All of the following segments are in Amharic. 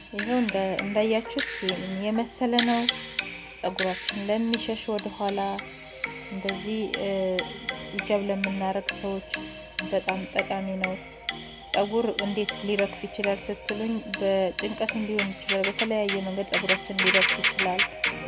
ይሄው እንዳያችሁት የመሰለ ነው። ጸጉራችን ለሚሸሽ ወደ ኋላ እንደዚህ ሂጃብ ለምናረግ ሰዎች በጣም ጠቃሚ ነው። ጸጉር እንዴት ሊረግፍ ይችላል ስትሉኝ በጭንቀትም ሊሆን ይችላል፣ በተለያየ መንገድ ጸጉራችን ሊረግፍ ይችላል።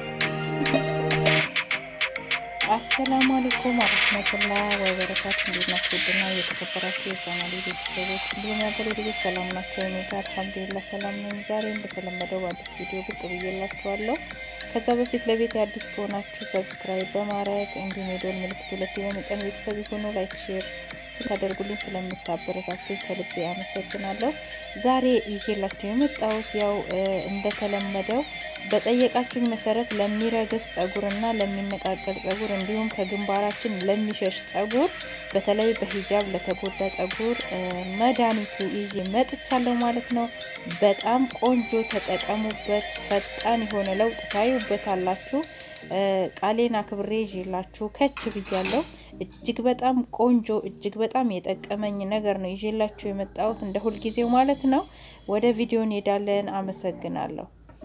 አሰላሙ አለይኩም ወራህመቱላሂ ወበረካቱሁ። እንዴት ናችሁ? ደህና የተከበራችሁ የቻናሌ ቤተሰቦች እንዲሁም የሀገሬ ልጆች ሰላም ናቸው? እኔ ጋር አልሐምዱሊላህ ሰላም ነኝ። ዛሬ እንደተለመደው አዲስ ቪዲዮ ብቅ ብዬላችኋለሁ። ከዛ በፊት ለቤት አዲስ ከሆናችሁ ሰብስክራይብ በማድረግ እንዲሁም የደወል ምልክቱ ላይ በመጫን ቤተሰብ ይሁኑ። ላይክ ሼር ስታደርጉልኝ ስለምታበረታችሁ ከልቤ አመሰግናለሁ። ዛሬ ይዤላችሁ የመጣሁት ያው እንደተለመደው በጠየቃችሁኝ መሰረት ለሚረግፍ ጸጉርና ለሚነቃቀል ጸጉር እንዲሁም ከግንባራችን ለሚሸሽ ጸጉር በተለይ በሂጃብ ለተጎዳ ጸጉር መድኃኒቱ ይዤ መጥቻለሁ ማለት ነው። በጣም ቆንጆ ተጠቀሙበት። ፈጣን የሆነ ለውጥ ታዩበታላችሁ። ቃሌን አክብሬ ይዤላችሁ ከች ብያለሁ። እጅግ በጣም ቆንጆ እጅግ በጣም የጠቀመኝ ነገር ነው ይዤላችሁ የመጣሁት እንደ ሁልጊዜው ማለት ነው። ወደ ቪዲዮ እንሄዳለን። አመሰግናለሁ።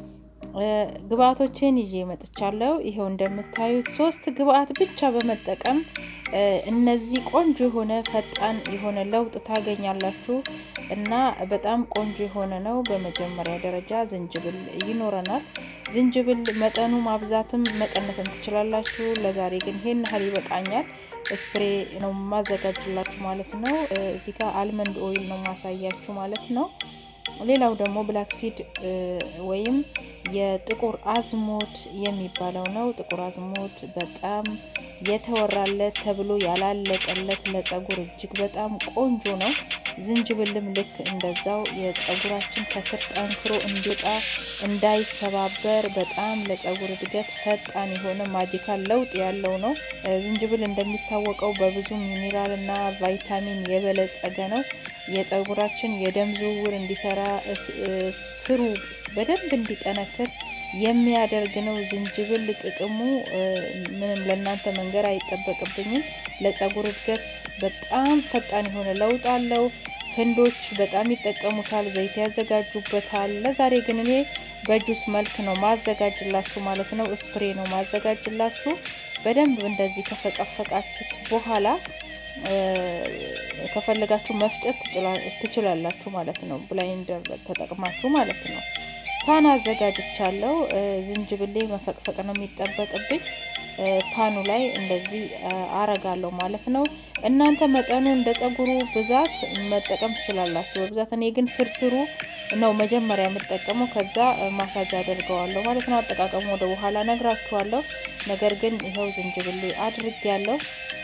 ግብአቶችን ይዤ መጥቻለሁ። ይሄው እንደምታዩት 3 ግብአት ብቻ በመጠቀም እነዚህ ቆንጆ የሆነ ፈጣን የሆነ ለውጥ ታገኛላችሁ እና በጣም ቆንጆ የሆነ ነው። በመጀመሪያ ደረጃ ዝንጅብል ይኖረናል። ዝንጅብል መጠኑ ማብዛትም መቀነስም ትችላላችሁ። ለዛሬ ግን ይሄን ያህል ይበቃኛል። ስፕሬ ነው ማዘጋጅላችሁ ማለት ነው። እዚህ ጋር አልመንድ ኦይል ነው ማሳያችሁ ማለት ነው። ሌላው ደግሞ ብላክ ሲድ ወይም የጥቁር አዝሙድ የሚባለው ነው። ጥቁር አዝሙድ በጣም የተወራለት ተብሎ ያላለቀለት ለጸጉር እጅግ በጣም ቆንጆ ነው። ዝንጅብልም ልክ እንደዛው የጸጉራችን ከስር ጠንክሮ እንዲወጣ እንዳይሰባበር በጣም ለጸጉር እድገት ፈጣን የሆነ ማጂካል ለውጥ ያለው ነው። ዝንጅብል እንደሚታወቀው በብዙ ሚኒራል እና ቫይታሚን የበለጸገ ነው። የጸጉራችን የደም ዝውውር እንዲሰራ ስሩ በደንብ እንዲጠነክር የሚያደርግ ነው። ዝንጅብል ጥቅሙ ምንም ለእናንተ መንገር አይጠበቅብኝም። ለጸጉር እድገት በጣም ፈጣን የሆነ ለውጥ አለው። ህንዶች በጣም ይጠቀሙታል፣ ዘይት ያዘጋጁበታል። ለዛሬ ግን እኔ በጁስ መልክ ነው ማዘጋጅላችሁ ማለት ነው። ስፕሬ ነው ማዘጋጅላችሁ። በደንብ እንደዚህ ከፈቀፈቃችሁት በኋላ ከፈለጋችሁ መፍጨት ትችላላችሁ ማለት ነው። ብላይንደር ተጠቅማችሁ ማለት ነው። ፓን አዘጋጅቻለሁ። ዝንጅብሌ መፈቅፈቅ ነው የሚጠበቅብኝ። ፓኑ ላይ እንደዚህ አረጋለሁ ማለት ነው። እናንተ መጠኑ እንደ ጸጉሩ ብዛት መጠቀም ትችላላችሁ። በብዛት እኔ ግን ስርስሩ ነው መጀመሪያ የምጠቀመው፣ ከዛ ማሳጅ አደርገዋለሁ ማለት ነው። አጠቃቀሙ ወደ በኋላ ነግራችኋለሁ። ነገር ግን ይሄው ዝንጅብሌ አድርጌያለሁ።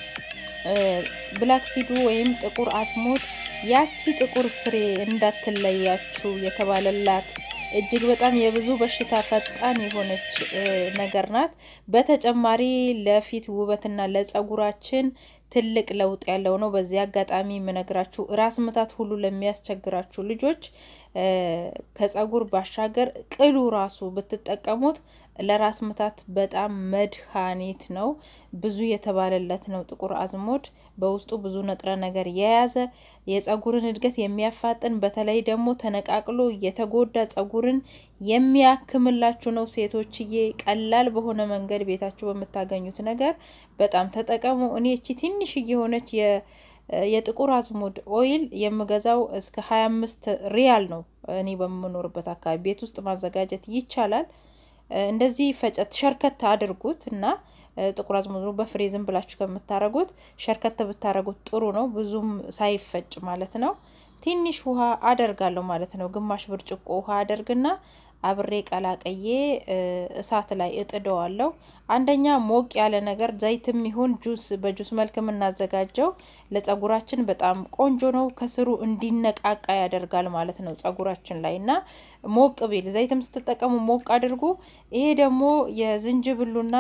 ብላክ ሲዱ ወይም ጥቁር አዝሙድ ያቺ ጥቁር ፍሬ እንዳትለያችሁ የተባለላት እጅግ በጣም የብዙ በሽታ ፈጣን የሆነች ነገር ናት። በተጨማሪ ለፊት ውበትና ለጸጉራችን ትልቅ ለውጥ ያለው ነው። በዚህ አጋጣሚ የምነግራችሁ ራስ ምታት ሁሉ ለሚያስቸግራችሁ ልጆች ከጸጉር ባሻገር ቅሉ ራሱ ብትጠቀሙት ለራስ ምታት በጣም መድኃኒት ነው። ብዙ የተባለለት ነው። ጥቁር አዝሙድ በውስጡ ብዙ ንጥረ ነገር የያዘ የጸጉርን እድገት የሚያፋጥን በተለይ ደግሞ ተነቃቅሎ የተጎዳ ጸጉርን የሚያክምላችሁ ነው። ሴቶችዬ ቀላል በሆነ መንገድ ቤታችሁ በምታገኙት ነገር በጣም ተጠቀሙ። እኔ እቺ ትንሽ የሆነች የጥቁር አዝሙድ ኦይል የምገዛው እስከ 25 ሪያል ነው። እኔ በምኖርበት አካባቢ ቤት ውስጥ ማዘጋጀት ይቻላል። እንደዚህ ፈጨት ሸርከት አድርጉት እና ጥቁር አዝሙድ በፍሬዝም ብላችሁ ከምታረጉት ሸርከት ብታረጉት ጥሩ ነው። ብዙም ሳይፈጭ ማለት ነው። ትንሽ ውሃ አደርጋለሁ ማለት ነው። ግማሽ ብርጭቆ ውሃ አደርግና አብሬ ቀላቀዬ እሳት ላይ እጥደዋለሁ። አንደኛ ሞቅ ያለ ነገር ዘይትም ይሁን ጁስ በጁስ መልክ የምናዘጋጀው ለጸጉራችን በጣም ቆንጆ ነው። ከስሩ እንዲነቃቃ ያደርጋል ማለት ነው ጸጉራችን ላይ እና ሞቅ ቢል ዘይትም ስትጠቀሙ ሞቅ አድርጉ። ይሄ ደግሞ የዝንጅብሉና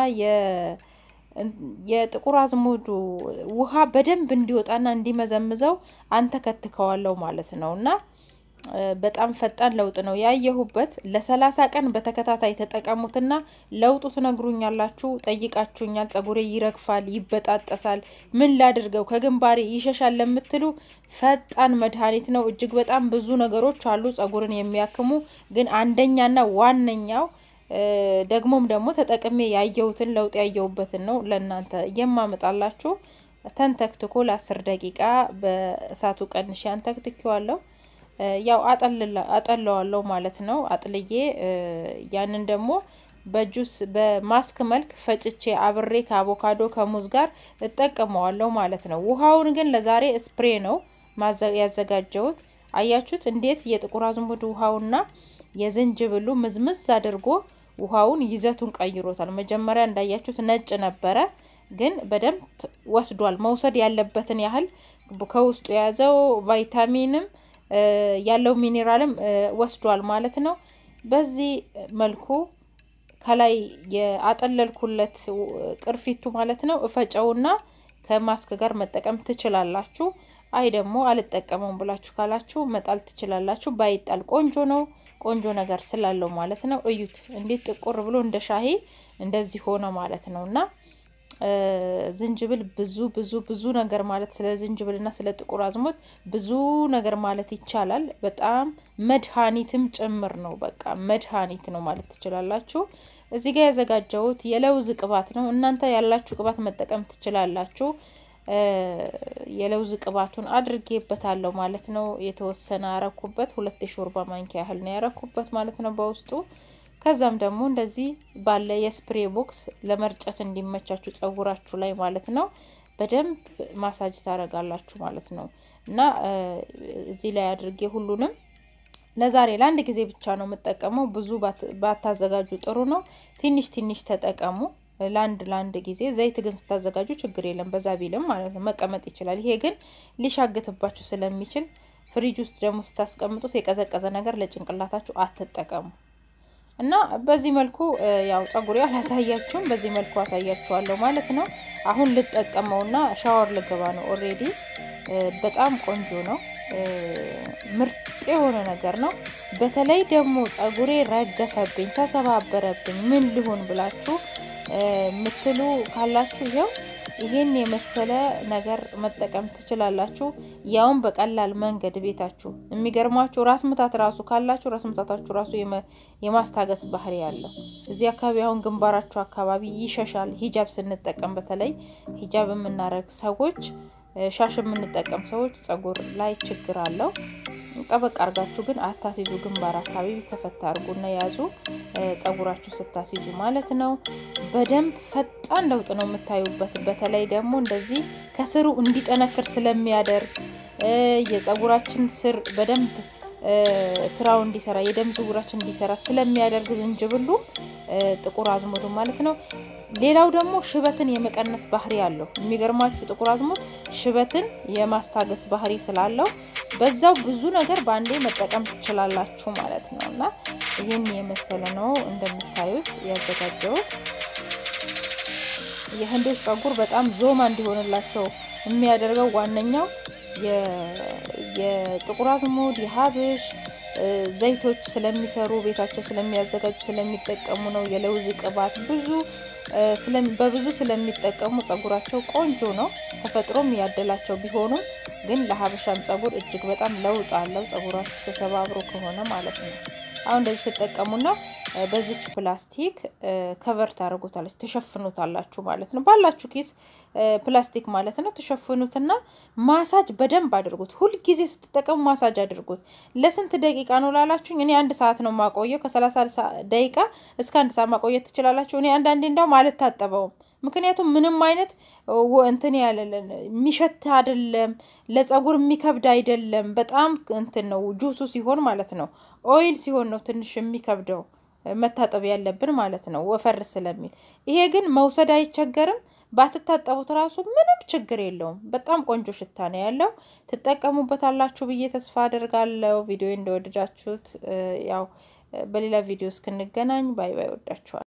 የጥቁር አዝሙዱ ውሃ በደንብ እንዲወጣና እንዲመዘምዘው አንተ ከትከዋለሁ ማለት ነውና በጣም ፈጣን ለውጥ ነው ያየሁበት ለ30 ቀን በተከታታይ ተጠቀሙትና ለውጡ ትነግሩኛላችሁ ጠይቃችሁኛል ጸጉሬ ይረግፋል ይበጣጠሳል ምን ላድርገው ከግንባሬ ይሸሻል ለምትሉ ፈጣን መድኃኒት ነው እጅግ በጣም ብዙ ነገሮች አሉ ጸጉርን የሚያክሙ ግን አንደኛና ዋነኛው ደግሞ ተጠቅሜ ያየሁትን ለውጥ ያየሁበትን ነው ለእናንተ የማመጣላችሁ ተንተክትኮ ለ10 ደቂቃ በእሳቱ ቀንሼ አንተክትኬዋለሁ ያው አጠለዋለሁ ማለት ነው አጥልዬ ያንን ደግሞ በጁስ በማስክ መልክ ፈጭቼ አብሬ ከአቮካዶ ከሙዝ ጋር እጠቀመዋለሁ ማለት ነው ውሃውን ግን ለዛሬ ስፕሬ ነው ያዘጋጀሁት አያችሁት እንዴት የጥቁር አዝሙድ ውሃውና የዝንጅብሉ ምዝምዝ አድርጎ ውሃውን ይዘቱን ቀይሮታል መጀመሪያ እንዳያችሁት ነጭ ነበረ ግን በደንብ ወስዷል መውሰድ ያለበትን ያህል ከውስጡ ያዘው ቫይታሚንም ያለው ሚኒራልም ወስዷል ማለት ነው በዚህ መልኩ ከላይ ያጠለልኩለት ቅርፊቱ ማለት ነው እፈጨውና ከማስክ ጋር መጠቀም ትችላላችሁ አይ ደግሞ አልተጠቀመም ብላችሁ ካላችሁ መጣል ትችላላችሁ ባይጣል ቆንጆ ነው ቆንጆ ነገር ስላለው ማለት ነው እዩት እንዴት ጥቁር ብሎ እንደ ሻሂ እንደዚህ ሆነ ማለት ነውና ዝንጅብል ብዙ ነገር ማለት ስለ ዝንጅብልና ስለ ጥቁር አዝሙድ ብዙ ነገር ማለት ይቻላል በጣም መድኃኒትም ጭምር ነው በቃ መድኃኒት ነው ማለት ትችላላችሁ እዚህ ጋር ያዘጋጀሁት የለውዝ ቅባት ነው እናንተ ያላችሁ ቅባት መጠቀም ትችላላችሁ የለውዝ ቅባቱን አድርጌበታለሁ ማለት ነው የተወሰነ አረኩበት 2 ሾርባ ማንኪያ ያህል ነው ያረኩበት ማለት ነው በውስጡ ከዛም ደግሞ እንደዚህ ባለ የስፕሬ ቦክስ ለመርጨት እንዲመቻችሁ ጸጉራችሁ ላይ ማለት ነው በደንብ ማሳጅ ታረጋላችሁ ማለት ነው እና እዚህ ላይ አድርጌ ሁሉንም ለዛሬ ለአንድ ጊዜ ብቻ ነው መጠቀመው ብዙ ባታዘጋጁ ጥሩ ነው ትንሽ ተጠቀሙ ላንድ ጊዜ ዘይት ግን ስታዘጋጁ ችግር የለም በዛ ቢልም ማለት ነው መቀመጥ ይችላል ይሄ ግን ሊሻግትባችሁ ስለሚችል ፍሪጅ ውስጥ ደግሞ ስታስቀምጡት የቀዘቀዘ ነገር ለጭንቅላታችሁ አትጠቀሙ እና በዚህ መልኩ ያው ጸጉሬ አላሳያችሁም በዚህ መልኩ አሳያችኋለሁ ማለት ነው አሁን ልጠቀመውና ሻወር ልገባ ነው ኦሬዲ በጣም ቆንጆ ነው ምርጥ የሆነ ነገር ነው በተለይ ደግሞ ጸጉሬ ረገፈብኝ ተሰባበረብኝ ምን ሊሆን ብላችሁ ምትሉ ካላችሁ ይሄን የመሰለ ነገር መጠቀም ትችላላችሁ ያውን በቀላል መንገድ ቤታችሁ የሚገርማችሁ ራስ ምታት ራሱ ካላችሁ ራስ ምታታችሁ ራሱ የማስታገስ ባህሪ ያለው እዚህ አካባቢ አሁን ግንባራችሁ አካባቢ ይሸሻል ሂጃብ ስንጠቀም በተለይ ሂጃብ የምናረግ ሰዎች ሻሽ የምንጠቀም ሰዎች ጸጉር ላይ ችግር አለው ጠበቅ አርጋችሁ ግን አታሲዙ ግንባር አካባቢ ከፈታ አርጉና ያዙ ጸጉራችሁ ስታሲዙ ማለት ነው በደንብ ፈጣን ለውጥ ነው የምታዩበት በተለይ ደግሞ እንደዚህ ከስሩ እንዲጠነክር ስለሚያደርግ የጸጉራችን ስር በደንብ ስራው እንዲሰራ የደም ዝውውራችን እንዲሰራ ስለሚያደርግ ዝንጅብሉ ጥቁር አዝሙድ ማለት ነው ሌላው ደግሞ ሽበትን የመቀነስ ባህሪ ያለው የሚገርማችሁ ጥቁር አዝሙድ ሽበትን የማስታገስ ባህሪ ስላለው በዛው ብዙ ነገር ባንዴ መጠቀም ትችላላችሁ ማለት ነውና ይሄን የመሰለ ነው እንደምታዩት ያዘጋጀሁት የህንዶች ጸጉር በጣም ዞማ እንዲሆንላቸው የሚያደርገው ዋነኛው የጥቁር አዝሙድ የሀብሽ ዘይቶች ስለሚሰሩ ቤታቸው ስለሚያዘጋጁ ስለሚጠቀሙ ነው የለውዝ ቅባት በብዙ ስለሚጠቀሙ ጸጉራቸው ቆንጆ ነው ተፈጥሮም ያደላቸው ቢሆኑ ግን ለሀበሻም ጸጉር እጅግ በጣም ለውጥ አለው ጸጉራችሁ ተሰባብሮ ከሆነ ማለት ነው አሁን እንደዚህ ተጠቀሙና በዚች ፕላስቲክ ከቨር ታረጉታላችሁ ተሸፍኑታላችሁ ማለት ነው ባላችሁ ኪስ ፕላስቲክ ማለት ነው ተሸፍኑትና ማሳጅ በደንብ አድርጉት ሁሉ ጊዜ ስትጠቀሙ ማሳጅ አድርጉት ለስንት ደቂቃ ነው ላላችሁ እኔ 1 ሰዓት ነው ማቆየው ከ30 ደቂቃ እስከ 1 ሰዓት ማቆየት ትችላላችሁ እኔ አንዳንዴ እንደው ማለት ታጠበው ምክንያቱም ምንም አይነት እንትን ያለለን ሚሸት አይደለም ለጸጉር የሚከብድ አይደለም በጣም እንትን ነው ጁሱ ሲሆን ማለት ነው ኦይል ሲሆን ነው ትንሽ የሚከብደው መታጠብ ያለብን ማለት ነው ወፈር ስለሚል ይሄ ግን መውሰድ አይቸገርም ባትታጠቡት ራሱ ምንም ችግር የለውም በጣም ቆንጆ ሽታ ነው ያለው ተጠቀሙበታላችሁ ብዬ ተስፋ አደርጋለሁ ቪዲዮ እንደወደዳችሁት ያው በሌላ ቪዲዮ እስክንገናኝ ባይ ባይ ወዳችኋለሁ